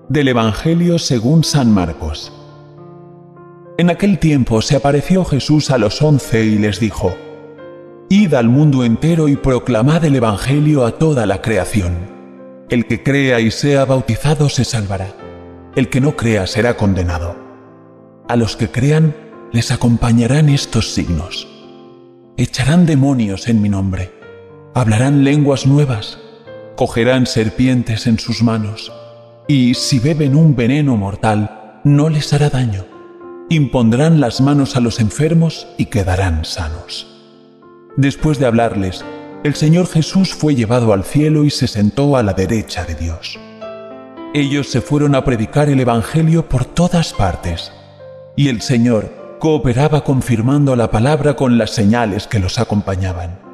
Del Evangelio según San Marcos. En aquel tiempo se apareció Jesús a los 11 y les dijo: Id al mundo entero y proclamad el Evangelio a toda la creación. El que crea y sea bautizado se salvará. El que no crea será condenado. A los que crean les acompañarán estos signos: echarán demonios en mi nombre, hablarán lenguas nuevas, cogerán serpientes en sus manos, y si beben un veneno mortal, no les hará daño. Impondrán las manos a los enfermos y quedarán sanos. Después de hablarles, el Señor Jesús fue llevado al cielo y se sentó a la derecha de Dios. Ellos se fueron a predicar el Evangelio por todas partes, y el Señor cooperaba confirmando la palabra con las señales que los acompañaban.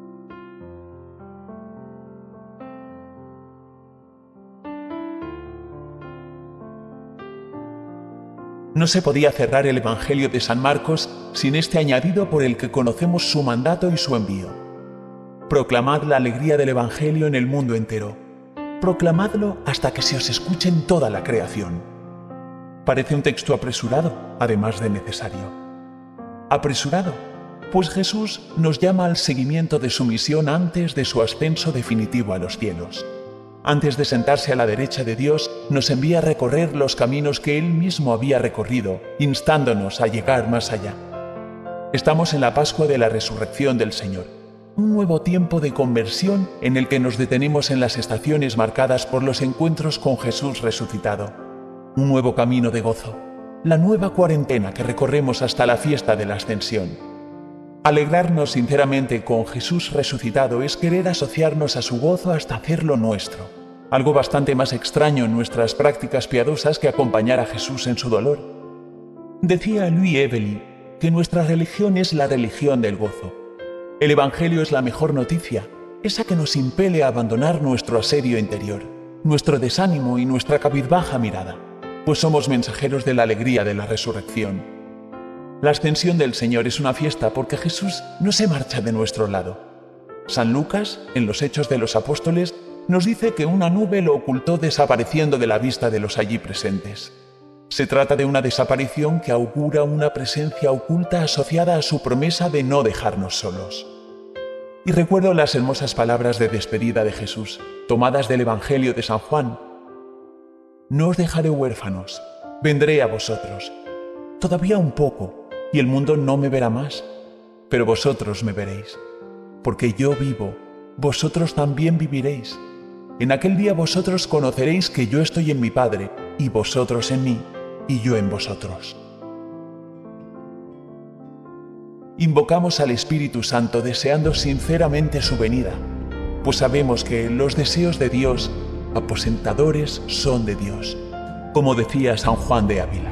No se podía cerrar el Evangelio de San Marcos sin este añadido por el que conocemos su mandato y su envío. Proclamad la alegría del Evangelio en el mundo entero. Proclamadlo hasta que se os escuche en toda la creación. Parece un texto apresurado, además de necesario. Apresurado, pues Jesús nos llama al seguimiento de su misión antes de su ascenso definitivo a los cielos. Antes de sentarse a la derecha de Dios, nos envía a recorrer los caminos que Él mismo había recorrido, instándonos a llegar más allá. Estamos en la Pascua de la Resurrección del Señor, un nuevo tiempo de conversión en el que nos detenemos en las estaciones marcadas por los encuentros con Jesús resucitado. Un nuevo camino de gozo, la nueva cuarentena que recorremos hasta la fiesta de la Ascensión. Alegrarnos sinceramente con Jesús resucitado es querer asociarnos a su gozo hasta hacerlo nuestro. Algo bastante más extraño en nuestras prácticas piadosas que acompañar a Jesús en su dolor. Decía Louis Evely que nuestra religión es la religión del gozo. El Evangelio es la mejor noticia, esa que nos impele a abandonar nuestro asedio interior, nuestro desánimo y nuestra cabizbaja mirada, pues somos mensajeros de la alegría de la resurrección. La ascensión del Señor es una fiesta porque Jesús no se marcha de nuestro lado. San Lucas, en los Hechos de los Apóstoles, nos dice que una nube lo ocultó desapareciendo de la vista de los allí presentes. Se trata de una desaparición que augura una presencia oculta asociada a su promesa de no dejarnos solos. Y recuerdo las hermosas palabras de despedida de Jesús, tomadas del Evangelio de San Juan: No os dejaré huérfanos, vendré a vosotros. Todavía un poco, y el mundo no me verá más, pero vosotros me veréis. Porque yo vivo, vosotros también viviréis. En aquel día vosotros conoceréis que yo estoy en mi Padre, y vosotros en mí, y yo en vosotros. Invocamos al Espíritu Santo deseando sinceramente su venida, pues sabemos que los deseos de Dios, aposentadores, son de Dios, como decía San Juan de Ávila.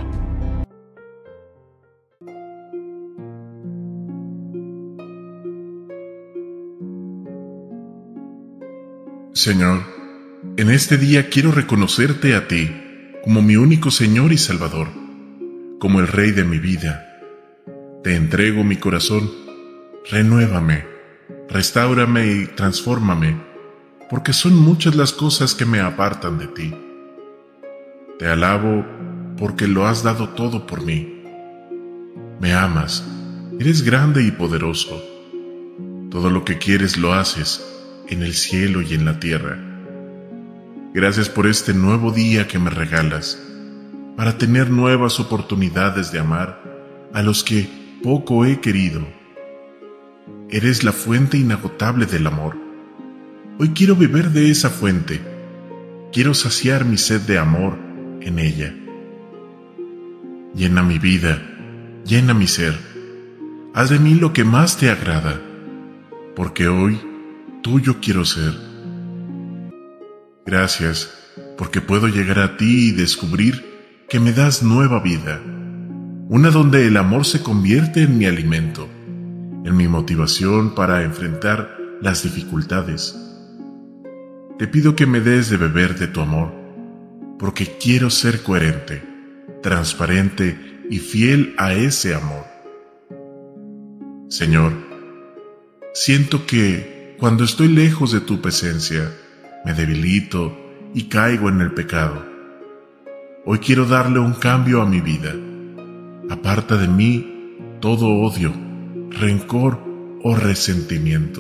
Señor, en este día quiero reconocerte a ti como mi único Señor y Salvador, como el Rey de mi vida. Te entrego mi corazón, renuévame, restáurame y transfórmame, porque son muchas las cosas que me apartan de ti. Te alabo porque lo has dado todo por mí. Me amas, eres grande y poderoso. Todo lo que quieres lo haces, en el cielo y en la tierra. Gracias por este nuevo día que me regalas, para tener nuevas oportunidades de amar a los que poco he querido. Eres la fuente inagotable del amor. Hoy quiero beber de esa fuente. Quiero saciar mi sed de amor en ella. Llena mi vida, llena mi ser. Haz de mí lo que más te agrada, porque hoy tuyo quiero ser. Gracias, porque puedo llegar a ti y descubrir que me das nueva vida, una donde el amor se convierte en mi alimento, en mi motivación para enfrentar las dificultades. Te pido que me des de beber de tu amor, porque quiero ser coherente, transparente y fiel a ese amor. Señor, siento que cuando estoy lejos de tu presencia, me debilito y caigo en el pecado. Hoy quiero darle un cambio a mi vida. Aparta de mí todo odio, rencor o resentimiento.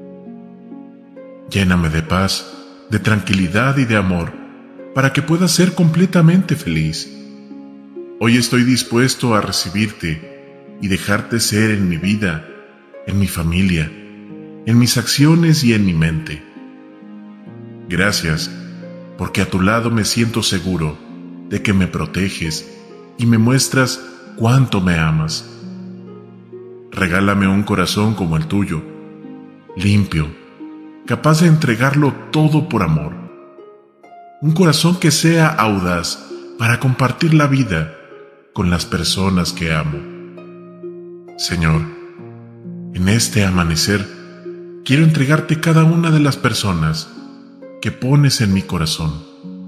Lléname de paz, de tranquilidad y de amor, para que pueda ser completamente feliz. Hoy estoy dispuesto a recibirte y dejarte ser en mi vida, en mi familia, en mis acciones y en mi mente. Gracias, porque a tu lado me siento seguro de que me proteges y me muestras cuánto me amas. Regálame un corazón como el tuyo, limpio, capaz de entregarlo todo por amor. Un corazón que sea audaz para compartir la vida con las personas que amo. Señor, en este amanecer quiero entregarte cada una de las personas que pones en mi corazón.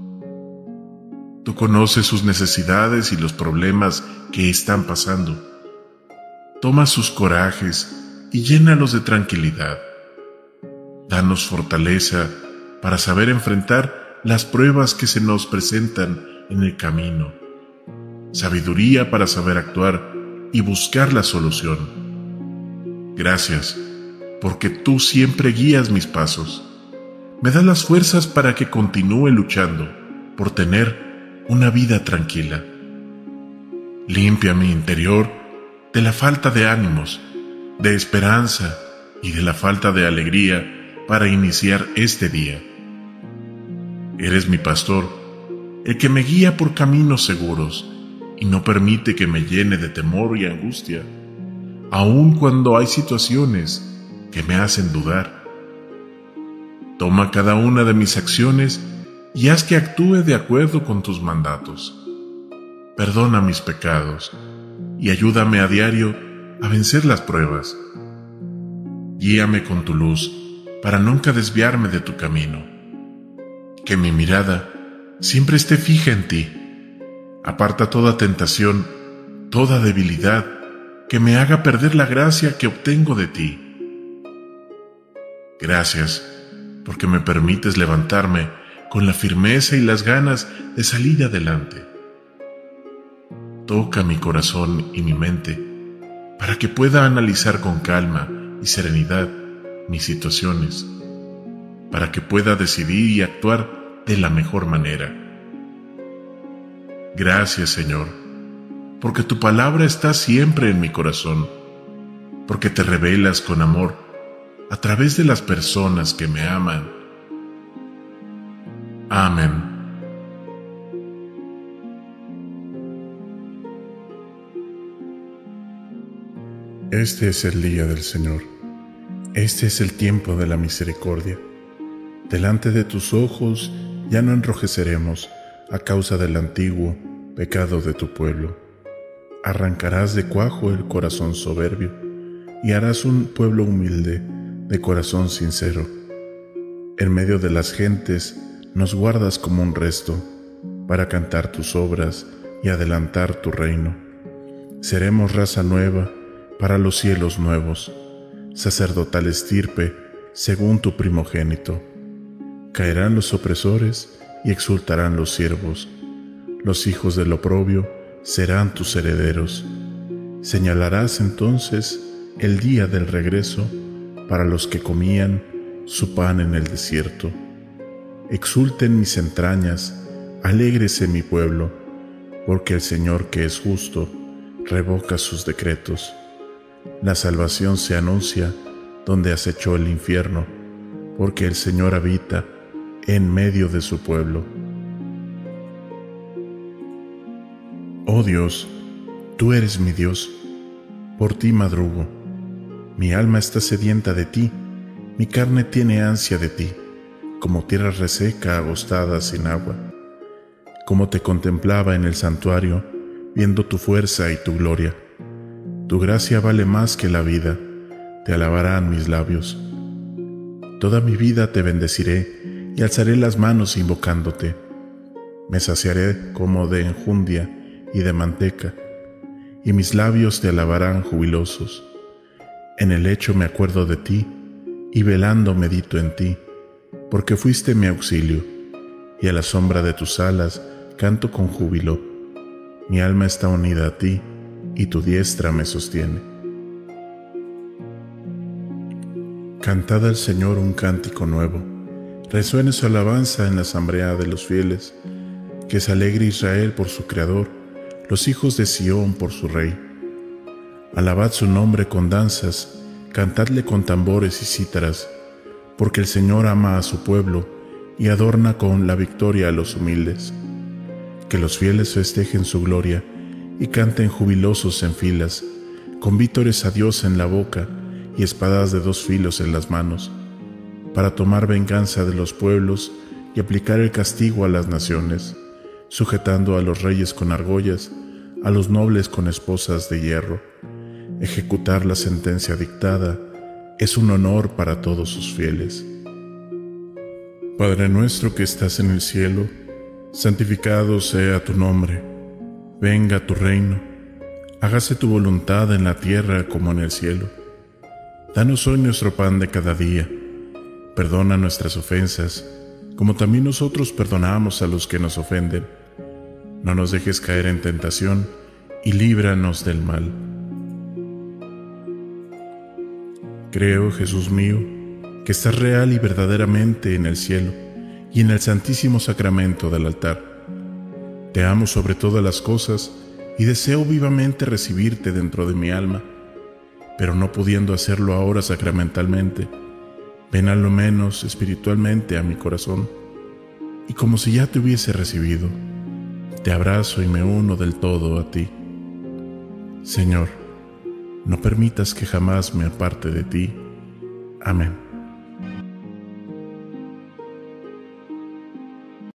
Tú conoces sus necesidades y los problemas que están pasando. Toma sus corajes y llénalos de tranquilidad. Danos fortaleza para saber enfrentar las pruebas que se nos presentan en el camino. Sabiduría para saber actuar y buscar la solución. Gracias, porque tú siempre guías mis pasos. Me das las fuerzas para que continúe luchando por tener una vida tranquila. Limpia mi interior de la falta de ánimos, de esperanza y de la falta de alegría para iniciar este día. Eres mi pastor, el que me guía por caminos seguros y no permite que me llene de temor y angustia, aun cuando hay situaciones que me hacen dudar. Toma cada una de mis acciones y haz que actúe de acuerdo con tus mandatos. Perdona mis pecados y ayúdame a diario a vencer las pruebas. Guíame con tu luz para nunca desviarme de tu camino. Que mi mirada siempre esté fija en ti. Aparta toda tentación, toda debilidad que me haga perder la gracia que obtengo de ti. Gracias, porque me permites levantarme con la firmeza y las ganas de salir adelante. Toca mi corazón y mi mente para que pueda analizar con calma y serenidad mis situaciones, para que pueda decidir y actuar de la mejor manera. Gracias, Señor, porque tu palabra está siempre en mi corazón, porque te revelas con amor a través de las personas que me aman. Amén. Este es el día del Señor. Este es el tiempo de la misericordia. Delante de tus ojos ya no enrojeceremos a causa del antiguo pecado de tu pueblo. Arrancarás de cuajo el corazón soberbio y harás un pueblo humilde de corazón sincero. En medio de las gentes nos guardas como un resto para cantar tus obras y adelantar tu reino. Seremos raza nueva para los cielos nuevos, sacerdotal estirpe según tu primogénito. Caerán los opresores y exultarán los siervos. Los hijos del oprobio serán tus herederos. Señalarás entonces el día del regreso para los que comían su pan en el desierto. Exulten mis entrañas, alégrese mi pueblo, porque el Señor que es justo revoca sus decretos. La salvación se anuncia donde acechó el infierno, porque el Señor habita en medio de su pueblo. Oh Dios, tú eres mi Dios, por ti madrugo. Mi alma está sedienta de ti, mi carne tiene ansia de ti, como tierra reseca agostada sin agua. Como te contemplaba en el santuario, viendo tu fuerza y tu gloria. Tu gracia vale más que la vida, te alabarán mis labios. Toda mi vida te bendeciré y alzaré las manos invocándote. Me saciaré como de enjundia y de manteca, y mis labios te alabarán jubilosos. En el lecho me acuerdo de ti, y velando medito en ti, porque fuiste mi auxilio, y a la sombra de tus alas canto con júbilo. Mi alma está unida a ti, y tu diestra me sostiene. Cantad al Señor un cántico nuevo. Resuene su alabanza en la asamblea de los fieles. Que se alegre Israel por su Creador, los hijos de Sión por su Rey. Alabad su nombre con danzas, cantadle con tambores y cítaras, porque el Señor ama a su pueblo y adorna con la victoria a los humildes. Que los fieles festejen su gloria y canten jubilosos en filas, con vítores a Dios en la boca y espadas de 2 filos en las manos, para tomar venganza de los pueblos y aplicar el castigo a las naciones, sujetando a los reyes con argollas, a los nobles con esposas de hierro. Ejecutar la sentencia dictada es un honor para todos sus fieles. Padre nuestro que estás en el cielo, santificado sea tu nombre. Venga tu reino. Hágase tu voluntad en la tierra como en el cielo. Danos hoy nuestro pan de cada día. Perdona nuestras ofensas, como también nosotros perdonamos a los que nos ofenden. No nos dejes caer en tentación y líbranos del mal. Creo, Jesús mío, que estás real y verdaderamente en el cielo y en el santísimo sacramento del altar. Te amo sobre todas las cosas y deseo vivamente recibirte dentro de mi alma, pero no pudiendo hacerlo ahora sacramentalmente, ven a lo menos espiritualmente a mi corazón, y como si ya te hubiese recibido, te abrazo y me uno del todo a ti. Señor, no permitas que jamás me aparte de ti. Amén.